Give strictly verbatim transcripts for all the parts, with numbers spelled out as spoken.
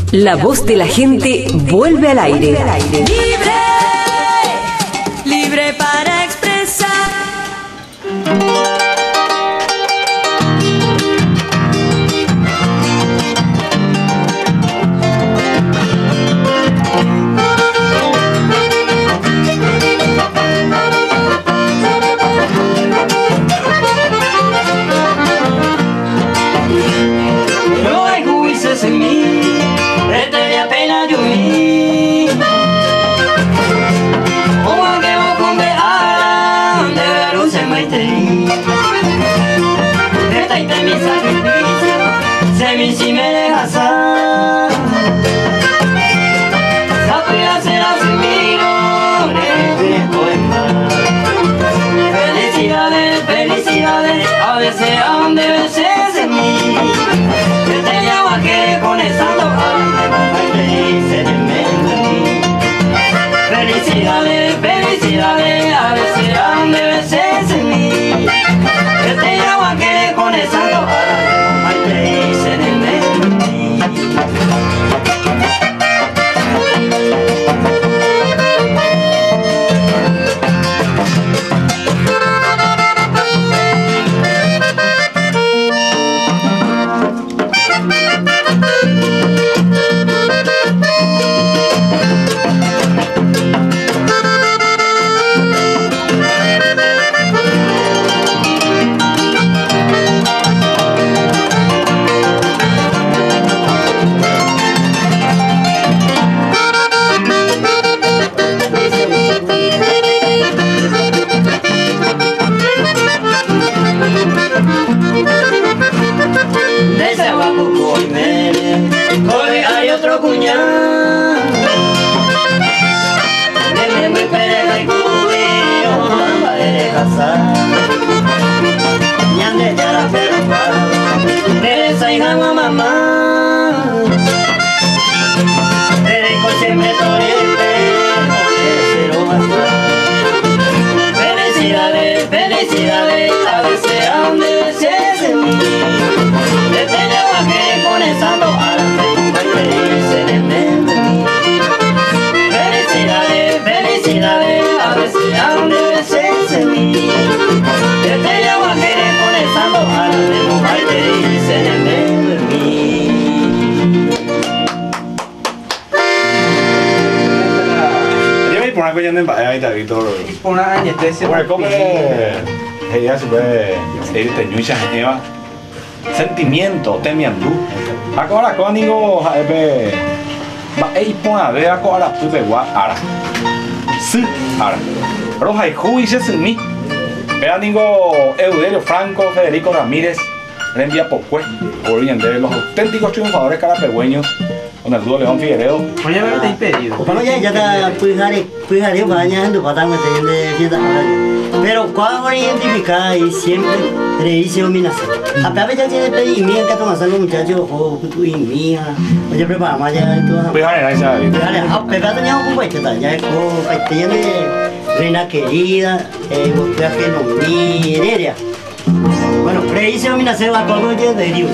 La voz de la gente vuelve al aire. Libre, libre para expresar. No hay juicios en mí, este apenas yo vi. Como que vos con vean, de ver un semaitei. Esta y mi sacrificio, se me si me dejas. Sabe hacer así miro, de poema. Felicidades, felicidades, a veces aún de veces en mí. Yo te llamo a que con esa felicidades, felicidades, a veces aún de veces en mí. Yo te llamo a que con esa tojada te dicen en medio de mí. De ese guapo y mene, hoy hay otro cuñado. Deme muy pereja y cubio, mamá de casar. Ñande ya la perra, de esa hija mamá. De coche me torrente, de cero más. Felicidades, felicidades, a veces a donde veces en mí. Yo te llevo a que con esa tojada te dicen en medio de mí. Felicidades, felicidades, a veces a donde veces en mí. Yo te llevo a que con esa tojada te dicen en medio de mí. Yo me pongo a en vaya y te todo. Pone anestesia. Bueno, como ella se puede ir te ñucha lleva sentimiento temiendo. Agora código ebe ba ei pon a ver agora pude gua ara. Sí, ara. Roja y juicio sin mí. Vea digo Eudelio Franco, Federico Ramírez, Renvia Pocue, origen de los auténticos triunfadores carapegüeños. Con el dúo León Figueredo. Oye, me te impedido. Bueno, ya ya está puijare, puijare baña en tu patán me tiene fiesta. Pero cuando identificar y siempre reírse o minaza. A pesar de ya tiene pedimiento que tomas los muchachos o tu y mía. Oye, prepara más ya todo. Puijare na esa. Puijare, a pesar de ya un poquito ya es como tiene reina querida, eh, ya que no mire. Bueno, reírse o minaza va con oye de Dios.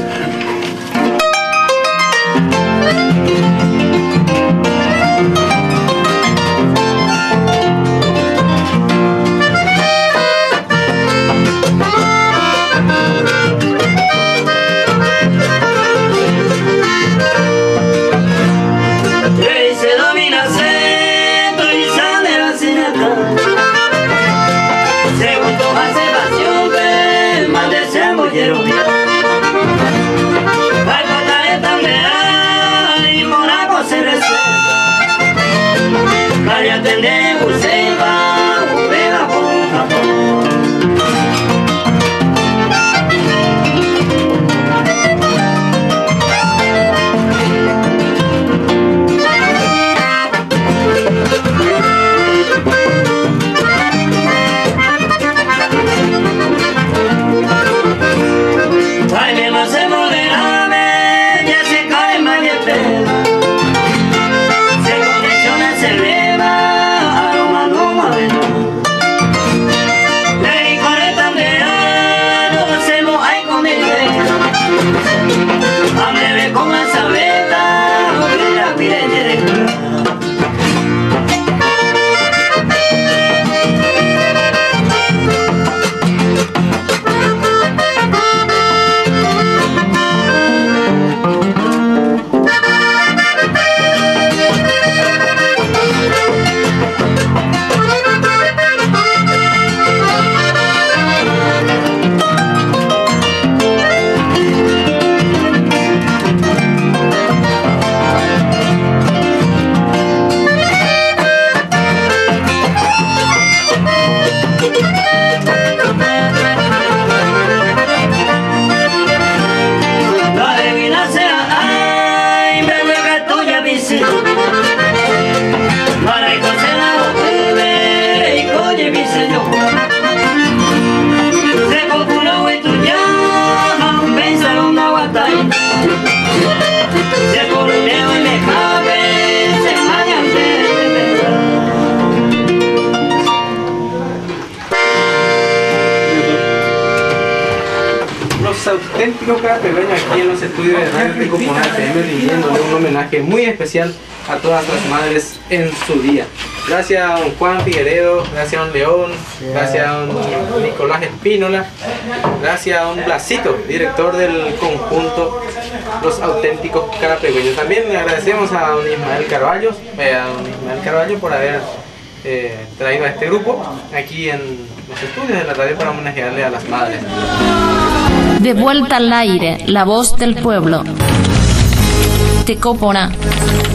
auténticos carapegueños aquí en los estudios de Radio Tecopona F M, rindiéndole un homenaje muy especial a todas las madres en su día. Gracias a don Juan Figueredo, gracias a don León, gracias a don Nicolás Espínola, gracias a don Blasito, director del conjunto Los Auténticos Carapegueños. También le agradecemos a don Ismael Carballo, eh, a don Ismael Carballo por haber eh, traído a este grupo aquí en los estudios de la radio para homenajearle a las madres. De vuelta al aire, la voz del pueblo. Tecopona.